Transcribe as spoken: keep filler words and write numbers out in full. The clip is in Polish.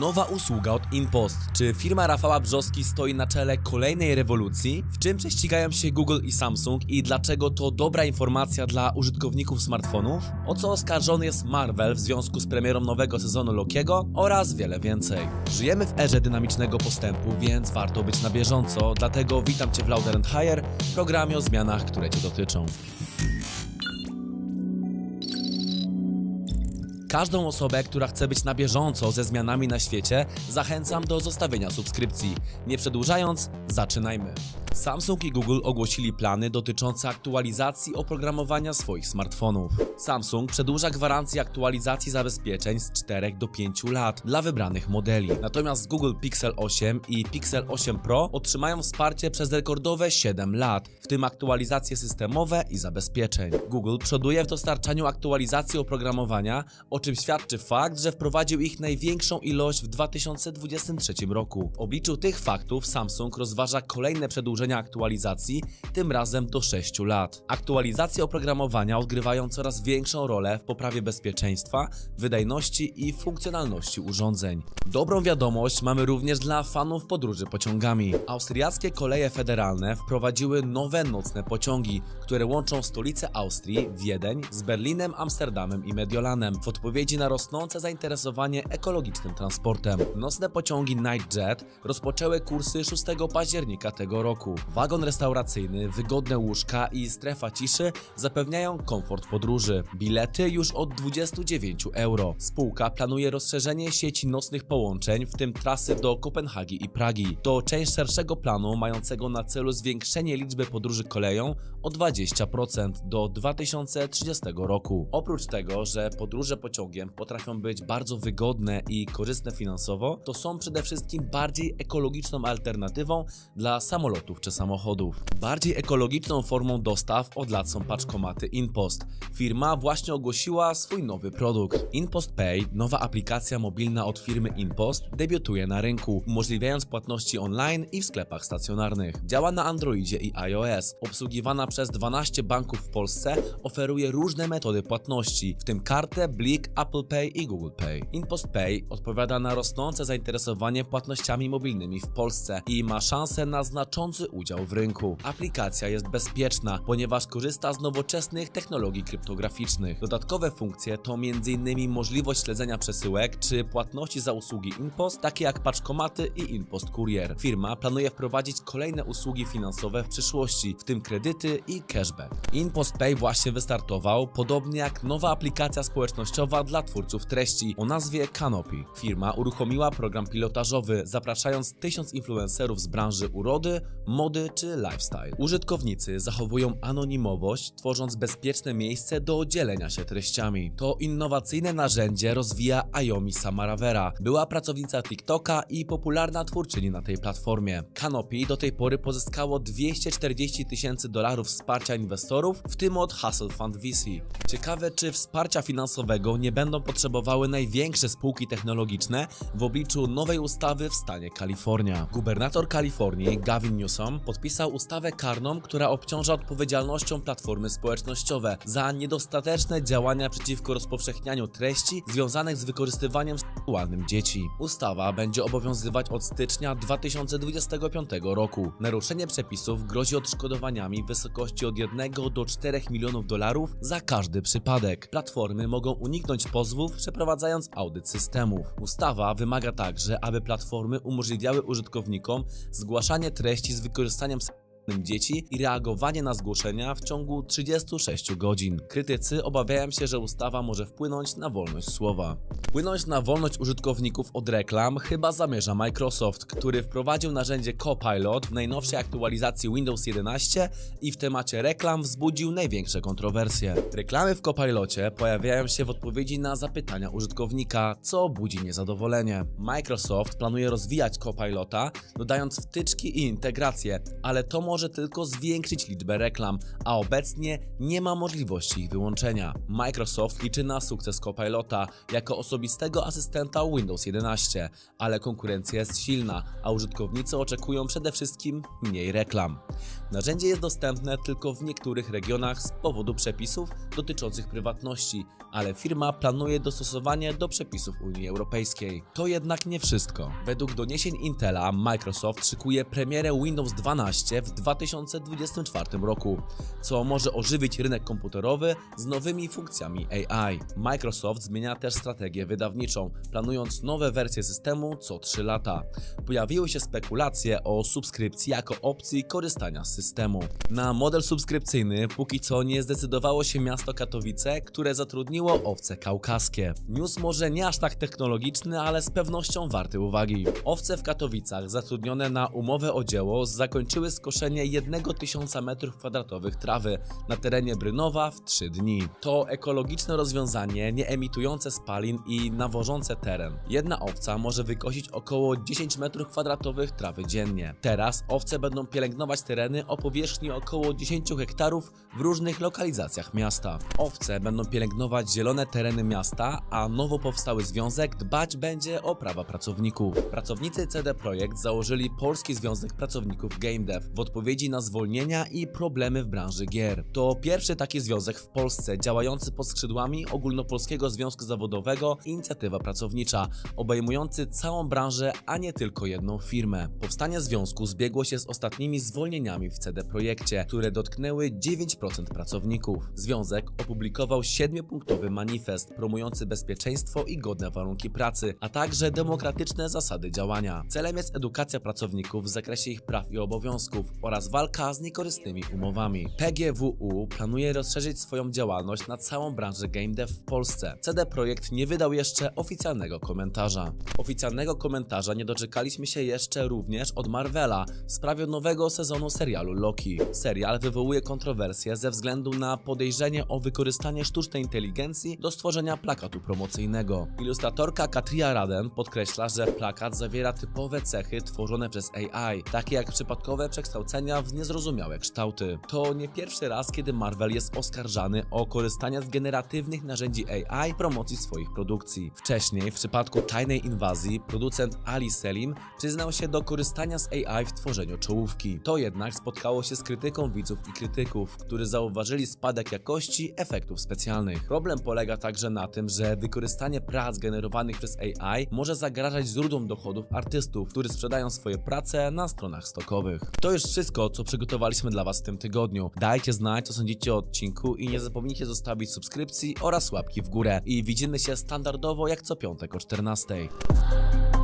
Nowa usługa od InPost. Czy firma Rafała Brzoski stoi na czele kolejnej rewolucji? W czym prześcigają się Google i Samsung i dlaczego to dobra informacja dla użytkowników smartfonów? O co oskarżony jest Marvel w związku z premierą nowego sezonu Lokiego oraz wiele więcej. Żyjemy w erze dynamicznego postępu, więc warto być na bieżąco, dlatego witam Cię w Louder and Higher, programie o zmianach, które Cię dotyczą. Każdą osobę, która chce być na bieżąco ze zmianami na świecie, zachęcam do zostawienia subskrypcji. Nie przedłużając, zaczynajmy. Samsung i Google ogłosili plany dotyczące aktualizacji oprogramowania swoich smartfonów. Samsung przedłuża gwarancję aktualizacji zabezpieczeń z czterech do pięciu lat dla wybranych modeli. Natomiast Google Pixel osiem i Pixel osiem Pro otrzymają wsparcie przez rekordowe siedem lat, w tym aktualizacje systemowe i zabezpieczeń. Google przoduje w dostarczaniu aktualizacji oprogramowania, o czym świadczy fakt, że wprowadził ich największą ilość w dwa tysiące dwudziestym trzecim roku. W obliczu tych faktów Samsung rozważa kolejne przedłużenie aktualizacji, tym razem do sześciu lat. Aktualizacje oprogramowania odgrywają coraz większą rolę w poprawie bezpieczeństwa, wydajności i funkcjonalności urządzeń. Dobrą wiadomość mamy również dla fanów podróży pociągami. Austriackie koleje federalne wprowadziły nowe nocne pociągi, które łączą stolicę Austrii, Wiedeń, z Berlinem, Amsterdamem i Mediolanem w odpowiedzi na rosnące zainteresowanie ekologicznym transportem. Nocne pociągi Nightjet rozpoczęły kursy szóstego października tego roku. Wagon restauracyjny, wygodne łóżka i strefa ciszy zapewniają komfort podróży. Bilety już od dwudziestu dziewięciu euro. Spółka planuje rozszerzenie sieci nocnych połączeń, w tym trasy do Kopenhagi i Pragi. To część szerszego planu mającego na celu zwiększenie liczby podróży koleją o dwadzieścia procent do dwa tysiące trzydziestego roku. Oprócz tego, że podróże pociągiem potrafią być bardzo wygodne i korzystne finansowo, to są przede wszystkim bardziej ekologiczną alternatywą dla samolotów czy samochodów. Bardziej ekologiczną formą dostaw od lat są paczkomaty InPost. Firma właśnie ogłosiła swój nowy produkt. InPost Pay, nowa aplikacja mobilna od firmy InPost, debiutuje na rynku, umożliwiając płatności online i w sklepach stacjonarnych. Działa na Androidzie i iOS. Obsługiwana przez dwanaście banków w Polsce, oferuje różne metody płatności, w tym kartę, Blik, Apple Pay i Google Pay. InPost Pay odpowiada na rosnące zainteresowanie płatnościami mobilnymi w Polsce i ma szansę na znaczący udział w rynku. Aplikacja jest bezpieczna, ponieważ korzysta z nowoczesnych technologii kryptograficznych. Dodatkowe funkcje to między innymi możliwość śledzenia przesyłek czy płatności za usługi InPost, takie jak paczkomaty i InPost Kurier. Firma planuje wprowadzić kolejne usługi finansowe w przyszłości, w tym kredyty i cashback. InPost Pay właśnie wystartował, podobnie jak nowa aplikacja społecznościowa dla twórców treści o nazwie Canopy. Firma uruchomiła program pilotażowy, zapraszając tysiąc influencerów z branży urody, mody czy lifestyle. Użytkownicy zachowują anonimowość, tworząc bezpieczne miejsce do dzielenia się treściami. To innowacyjne narzędzie rozwija Ayomi Samaravera, była pracownica TikToka i popularna twórczyni na tej platformie. Canopy do tej pory pozyskało dwieście czterdzieści tysięcy dolarów wsparcia inwestorów, w tym od Hustle Fund V C. Ciekawe, czy wsparcia finansowego nie będą potrzebowały największe spółki technologiczne w obliczu nowej ustawy w stanie Kalifornia. Gubernator Kalifornii Gavin Newsom podpisał ustawę karną, która obciąża odpowiedzialnością platformy społecznościowe za niedostateczne działania przeciwko rozpowszechnianiu treści związanych z wykorzystywaniem seksualnym dzieci. Ustawa będzie obowiązywać od stycznia dwa tysiące dwudziestego piątego roku. Naruszenie przepisów grozi odszkodowaniami w wysokości od jednego do czterech milionów dolarów za każdy przypadek. Platformy mogą uniknąć pozwów, przeprowadzając audyt systemów. Ustawa wymaga także, aby platformy umożliwiały użytkownikom zgłaszanie treści z wykorzystaniem dzieci i reagowanie na zgłoszenia w ciągu trzydziestu sześciu godzin. Krytycy obawiają się, że ustawa może wpłynąć na wolność słowa. Wpłynąć na wolność użytkowników od reklam chyba zamierza Microsoft, który wprowadził narzędzie Copilot w najnowszej aktualizacji Windows jedenaście i w temacie reklam wzbudził największe kontrowersje. Reklamy w Copilocie pojawiają się w odpowiedzi na zapytania użytkownika, co budzi niezadowolenie. Microsoft planuje rozwijać Copilota, dodając wtyczki i integracje, ale to może może tylko zwiększyć liczbę reklam, a obecnie nie ma możliwości ich wyłączenia. Microsoft liczy na sukces Copilota jako osobistego asystenta Windows jedenaście, ale konkurencja jest silna, a użytkownicy oczekują przede wszystkim mniej reklam. Narzędzie jest dostępne tylko w niektórych regionach z powodu przepisów dotyczących prywatności, ale firma planuje dostosowanie do przepisów Unii Europejskiej. To jednak nie wszystko. Według doniesień Intela Microsoft szykuje premierę Windows dwanaście w dwa tysiące dwudziestym czwartym roku, co może ożywić rynek komputerowy z nowymi funkcjami A I. Microsoft zmienia też strategię wydawniczą, planując nowe wersje systemu co trzy lata. Pojawiły się spekulacje o subskrypcji jako opcji korzystania z systemu. Na model subskrypcyjny póki co nie zdecydowało się miasto Katowice, które zatrudniło owce kaukaskie. News może nie aż tak technologiczny, ale z pewnością warty uwagi. Owce w Katowicach zatrudnione na umowę o dzieło zakończyły skoszenie jednego tysiąca metrów kwadratowych trawy na terenie Brynowa w trzy dni. To ekologiczne rozwiązanie, nie emitujące spalin i nawożące teren. Jedna owca może wykosić około dziesięć metrów kwadratowych trawy dziennie. Teraz owce będą pielęgnować tereny o powierzchni około dziesięć hektarów w różnych lokalizacjach miasta. Owce będą pielęgnować zielone tereny miasta, a nowo powstały związek dbać będzie o prawa pracowników. Pracownicy C D Projekt założyli Polski Związek Pracowników Game Dev w odpowiedzi na zwolnienia i problemy w branży gier. To pierwszy taki związek w Polsce działający pod skrzydłami Ogólnopolskiego Związku Zawodowego Inicjatywa Pracownicza, obejmujący całą branżę, a nie tylko jedną firmę. Powstanie związku zbiegło się z ostatnimi zwolnieniami w C D Projekcie, które dotknęły dziewięć procent pracowników. Związek opublikował siedmiopunktowy manifest promujący bezpieczeństwo i godne warunki pracy, a także demokratyczne zasady działania. Celem jest edukacja pracowników w zakresie ich praw i obowiązków oraz walka z niekorzystnymi umowami. P G W U planuje rozszerzyć swoją działalność na całą branżę game dev w Polsce. C D Projekt nie wydał jeszcze oficjalnego komentarza. Oficjalnego komentarza nie doczekaliśmy się jeszcze również od Marvela w sprawie nowego sezonu serialu Loki. Serial wywołuje kontrowersje ze względu na podejrzenie o wykorzystanie sztucznej inteligencji do stworzenia plakatu promocyjnego. Ilustratorka Katria Raden podkreśla, że plakat zawiera typowe cechy tworzone przez A I, takie jak przypadkowe przekształcenia w niezrozumiałe kształty. To nie pierwszy raz, kiedy Marvel jest oskarżany o korzystanie z generatywnych narzędzi A I w promocji swoich produkcji. Wcześniej, w przypadku Tajnej Inwazji, producent Ali Selim przyznał się do korzystania z A I w tworzeniu czołówki. To jednak spotkało się z krytyką widzów i krytyków, którzy zauważyli spadek jakości efektów specjalnych. Problem polega także na tym, że wykorzystanie prac generowanych przez A I może zagrażać źródłom dochodów artystów, którzy sprzedają swoje prace na stronach stokowych. To już wszystko, co przygotowaliśmy dla Was w tym tygodniu. Dajcie znać, co sądzicie o odcinku i nie zapomnijcie zostawić subskrypcji oraz łapki w górę. I widzimy się standardowo jak co piątek o czternastej.